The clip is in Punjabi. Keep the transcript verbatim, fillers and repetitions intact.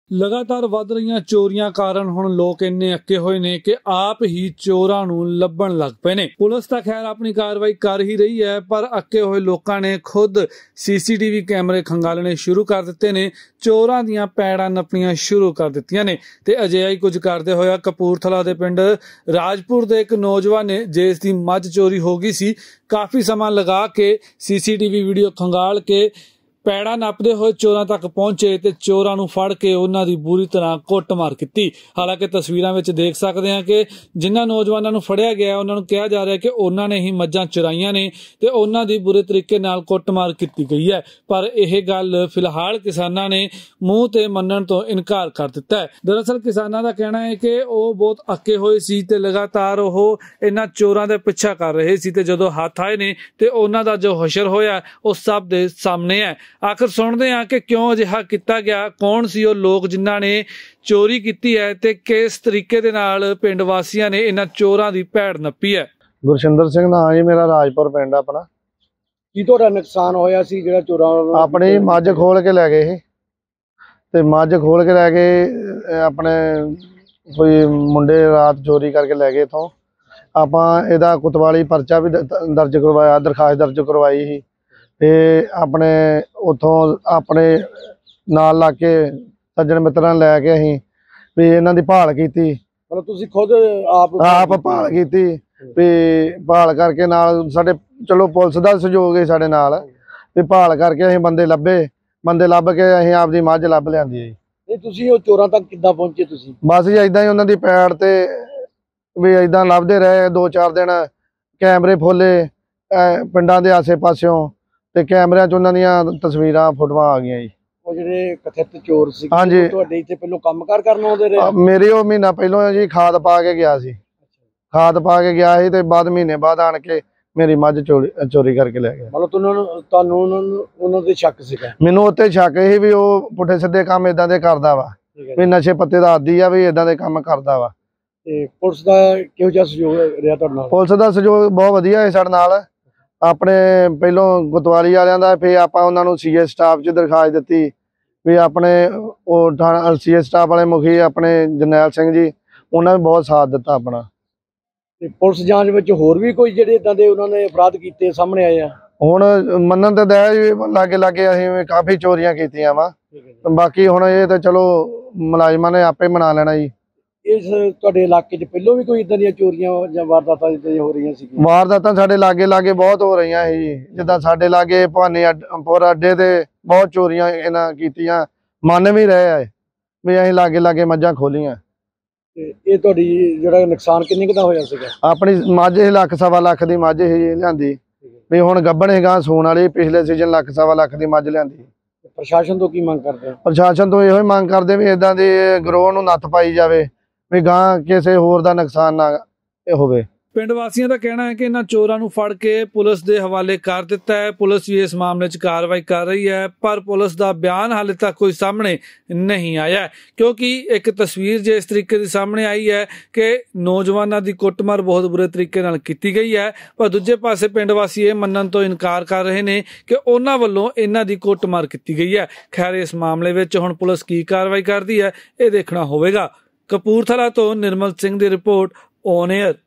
लगातार वध रही चोरियां कारण हुण लोग इन्ने अक्के होए ने कि आप ही चोरां नूं लभण लग पे ने। पुलिस तां खैर अपनी कार्रवाई कर ही रही है, पर अक्के होए लोकां ने खुद सीसीटीवी कैमरे खंगालने शुरू कर दिते ने, चोरां दीयां पैड़ां नप्पणियां शुरू कर दित्तियां ने। ते अजिहा ही कुछ करदे होया कपूरथला दे पिंड राजपुर दे एक नौजवान ने, जिस दी मੱਝ चोरी हो गई सी, काफी समा लगा के सीसीटीवी वीडियो खंगाल के पैड़ा नपदे हुए चोरां तक पहुंचे ते चोरां नूं फड़ के उन्हां दी बुरी तरह कुੱਟਮਾर कीती। हालांकि तस्वीरां विच देख सकदे हां कि जिन्हां नौजवानां नूं फड़िया गया उन्हां नूं कहा जा रहा है कि उन्हां ने ही मੱਝਾਂ चुराईयां ने ते उन्हां दी बुरे तरीके नाल कुੱਟਮਾर कीती गई है। पर यह गल फिलहाल किसानां ने मूंह ते मन्नण तो इनकार कर दिता है। दरअसल किसानां दा कहना है कि वह बहुत अक्के होए सी ते लगातार ओह इन्हां चोरां दे पिछा कर रहे सी ते जदों हत्थ आए ने ते उन्हां दा जो हशर होया उह सब दे सामने है। आखिर सुनते हैं कि क्यों अजिहा किया गया, कौन सी वो लोग जिन्हां ने चोरी की है ते किस तरीके दे नाल पिंड वासियां ने इन्हां चोरां दी भैड़ नप्पी है। गुरशिंदर सिंह नाम जी मेरा, राजपुर पिंड अपना। की तुहाडा नुकसान होया सी जिहड़ा चोरां अपनी मੱਝ खोल के लै गए ते मੱਝ खोल के लै गए अपने कोई मुंडे रात चोरी करके लै गए इथों। आपां इहदा कुतवाली परचा भी दर्ज करवाया, दरखास्त दर्ज करवाई ही ते अपने उतों अपने नाल ला के सज्जन मित्रां लैके असीं भी इन्हां दी भाल कीती। मतलब तुसीं खुद आप आप भाल कीती भी भाल करके नाल साडे चलो पुलिस दा सहयोग है साडे नाल भी भाल करके असीं बंदे लभे, बंदे लभ के असीं आपदी मੱਝ लभ लिआंदी है। ਇਹ ਤੁਸੀਂ ਉਹ ਚੋਰਾਂ ਤੱਕ ਕਿੱਦਾਂ ਪਹੁੰਚੇ ਤੁਸੀਂ? बस जी इदां ही उन्हां दी पैड़ ते भी इदां लभदे रहे दो चार दिन। कैमरे फुले पिंडां दे आसे पासियों ते कैमरिਆਂ 'ਚ ਉਹਨਾਂ ਦੀਆਂ ਤਸਵੀਰਾਂ ਫੋਟੋਆਂ ਆ ਗਈਆਂ ਜੀ। ਉਹ ਜਿਹੜੇ ਕਥਿਤ ਚੋਰ ਸੀ ਹਾਂਜੀ, ਤੁਹਾਡੇ ਇੱਥੇ ਪਹਿਲੋਂ ਕੰਮਕਾਰ ਕਰਨ ਆਉਂਦੇ ਰਹੇ? ਮੇਰੇ ਉਹ ਮਹੀਨਾ ਪਹਿਲੋਂ ਜੀ ਖਾਦ ਪਾ ਕੇ ਗਿਆ ਸੀ, ਖਾਦ ਪਾ ਕੇ ਗਿਆ ਸੀ ਤੇ ਬਾਅਦ ਮਹੀਨੇ ਬਾਅਦ ਆਣ ਕੇ ਮੇਰੀ ਮੱਝ ਚੋਰੀ ਚੋਰੀ ਕਰਕੇ ਲੈ ਗਿਆ। ਮਤਲਬ ਤੁਹਾਨੂੰ ਤੁਹਾਨੂੰ ਉਹਨਾਂ ਦੇ ਸ਼ੱਕ ਸੀਗਾ? ਮੈਨੂੰ ਉੱਤੇ ਸ਼ੱਕ ਸੀ ਵੀ ਉਹ ਪੁੱਠੇ ਸਿੱਧੇ ਕੰਮ ਇਦਾਂ ਦੇ ਕਰਦਾ ਵਾ, ਵੀ ਨਸ਼ੇ ਪੱਤੇ ਦਾ ਆਦੀ ਆ, ਵੀ ਇਦਾਂ ਦੇ ਕੰਮ ਕਰਦਾ ਵਾ। ਤੇ ਪੁਲਿਸ ਦਾ ਕਿਹੋ ਜਿਹਾ ਸਹਿਯੋਗ ਰਿਹਾ ਤੁਹਾਡੇ ਨਾਲ? ਪੁਲਿਸ ਦਾ ਸਹਿਯੋਗ ਬਹੁਤ ਵਧੀਆ ਹੈ ਸਾਡੇ ਨਾਲ। ਆਪਣੇ ਪਹਿਲੋਂ ਗੁਤਵਾਲੀ ਵਾਲਿਆਂ ਦਾ, ਫਿਰ ਆਪਾਂ ਉਹਨਾਂ ਨੂੰ ਸੀਏ ਸਟਾਫ 'ਚ ਦਰਖਾਸਤ ਦਿੱਤੀ ਵੀ ਆਪਣੇ ਉਹ ਥਾਣਾ ਸੀਏ ਸਟਾਫ ਵਾਲੇ ਮੁਖੀ ਆਪਣੇ ਜਰਨੈਲ ਸਿੰਘ ਜੀ, ਉਹਨਾਂ ਨੇ ਬਹੁਤ ਸਾਥ ਦਿੱਤਾ ਆਪਣਾ। ਤੇ ਪੁਲਿਸ ਜਾਂਚ ਵਿੱਚ ਹੋਰ ਵੀ ਕੋਈ ਜਿਹੜੇ ਇਦਾਂ ਦੇ ਉਹਨਾਂ ਨੇ ਅਪਰਾਧ ਕੀਤੇ ਸਾਹਮਣੇ ਆਏ ਆ? ਹੁਣ ਮੰਨਣ ਤੇ ਦਇਆ ਜੀ ਲਾਗੇ ਲਾਗੇ ਅਸੀਂ ਕਾਫੀ ਚੋਰੀਆਂ ਕੀਤੀਆਂ ਵਾ, ਬਾਕੀ ਹੁਣ ਇਹ ਤਾਂ ਚਲੋ ਮੁਲਾਜ਼ਮਾਂ ਨੇ ਆਪੇ ਮਨਾ ਲੈਣਾ ਜੀ। ਇਸ ਤੁਹਾਡੇ ਇਲਾਕੇ 'ਚ ਪਹਿਲੋਂ ਵੀ ਕੋਈ ਇਦਾਂ ਦੀਆਂ ਚੋਰੀਆਂ ਜਾਂ ਵਾਰਦਾਤਾਂ ਜਿੱਦਾਂ ਹੋ ਰਹੀਆਂ ਸੀ? ਵਾਰਦਾਤਾਂ ਸਾਡੇ ਲਾਗੇ ਲਾਗੇ ਬਹੁਤ ਹੋ ਰਹੀਆਂ ਸੀ, ਜਿੱਦਾਂ ਸਾਡੇ ਲਾਗੇ ਭਾਨੀਪੁਰ ਅੱਡੇ ਤੇ ਬਹੁਤ ਚੋਰੀਆਂ ਇਹਨਾਂ ਕੀਤੀਆਂ, ਮੰਨ ਵੀ ਰਹੇ ਆ ਵੀ ਅਸੀਂ ਲਾਗੇ ਲਾਗੇ ਮੱਝਾਂ ਖੋਲੀਆਂ। ਤੇ ਇਹ ਤੁਹਾਡੀ ਜਿਹੜਾ ਨੁਕਸਾਨ ਕਿੰਨੇ ਕੁ ਦਾ ਹੋਇਆ ਸੀਗਾ? ਆਪਣੀ ਮੱਝ ਇਹ ਲੱਖ ਸਵਾ ਲੱਖ ਦੀ ਮੱਝ ਹੀ ਲਿਆਂਦੀ, ਵੀ ਹੁਣ ਗੱਭਣ ਹੈਗਾ ਸੂਣ ਵਾਲੀ, ਪਿਛਲੇ ਸੀਜ਼ਨ ਲੱਖ ਸਵਾ ਲੱਖ ਦੀ ਮੱਝ ਲਿਆਂਦੀ। ਪ੍ਰਸ਼ਾਸਨ ਤੋਂ ਕੀ ਮੰਗ ਕਰਦੇ? ਪ੍ਰਸ਼ਾਸਨ ਤੋਂ ਇਹੋ ਹੀ ਮੰਗ ਕਰਦੇ ਵੀ ਇਦਾਂ ਦੇ ਗਰੋਹ ਨੂੰ ਨੱਥ ਪਾਈ ਜਾਵੇ, ਵੀ ਗਾਂ ਕਿਸੇ ਹੋਰ ਦਾ ਨੁਕਸਾਨ ਨਾ ਹੋਵੇ। ਪਿੰਡ ਵਾਸੀਆਂ ਦਾ ਕਹਿਣਾ ਹੈ ਕਿ ਇਹਨਾਂ ਚੋਰਾਂ ਨੂੰ ਫੜ ਕੇ ਪੁਲਿਸ ਦੇ ਹਵਾਲੇ ਕਰ ਦਿੱਤਾ ਹੈ। ਪੁਲਿਸ ਵੀ ਇਸ ਮਾਮਲੇ 'ਚ ਕਾਰਵਾਈ ਕਰ ਰਹੀ ਹੈ, ਪਰ ਪੁਲਿਸ ਦਾ ਬਿਆਨ ਹਾਲੇ ਤੱਕ ਕੋਈ ਸਾਹਮਣੇ ਨਹੀਂ ਆਇਆ, ਕਿਉਂਕਿ ਇੱਕ ਤਸਵੀਰ ਜੇ ਇਸ ਤਰੀਕੇ ਦੀ ਸਾਹਮਣੇ ਆਈ ਹੈ ਕਿ ਨੌਜਵਾਨਾਂ ਦੀ ਕੁੱਟਮਾਰ ਬਹੁਤ ਬੁਰੇ ਤਰੀਕੇ ਨਾਲ ਕੀਤੀ ਗਈ ਹੈ, ਪਰ ਦੂਜੇ ਪਾਸੇ ਪਿੰਡ ਵਾਸੀ ਇਹ ਮੰਨਣ ਤੋਂ ਇਨਕਾਰ ਕਰ ਰਹੇ ਨੇ ਕਿ ਉਹਨਾਂ ਵੱਲੋਂ ਇਹਨਾਂ ਦੀ ਕੁੱਟਮਾਰ ਕੀਤੀ ਗਈ ਹੈ। ਖੈਰ, ਇਸ ਮਾਮਲੇ ਵਿੱਚ ਹੁਣ ਪੁਲਿਸ ਕੀ ਕਾਰਵਾਈ ਕਰਦੀ ਹੈ ਇਹ ਦੇਖਣਾ ਹੋਵੇਗਾ। ਕਪੂਰਥਲਾ ਤੋਂ ਨਿਰਮਲ ਸਿੰਘ ਦੀ ਰਿਪੋਰਟ, ਔਨ ਏਅਰ।